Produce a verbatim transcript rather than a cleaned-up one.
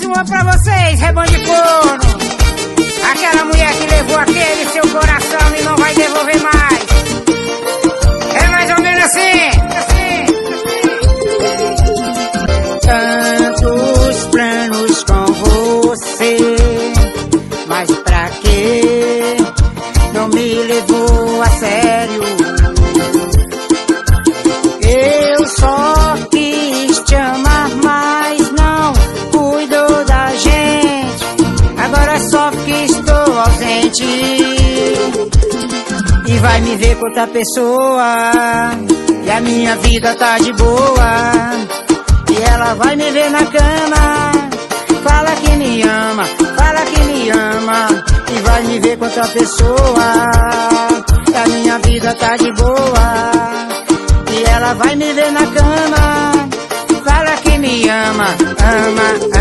uma pra vocês, rebanho de corno. Aquela mulher que levou aquele seu coração e não vai devolver mais. É mais ou menos assim, assim. Tantos planos com você, mas pra quê? Não me levou a sério. Eu só quis te amar, mas não cuidou da gente. Agora só que estou ausente e vai me ver com outra pessoa. E a minha vida tá de boa, e ela vai me ver na cama. Fala que me ama, fala que me ama, e vai me ver com outra pessoa. E a minha vida tá de boa, e ela vai me ver na cama. Fala que me ama, ama, ama.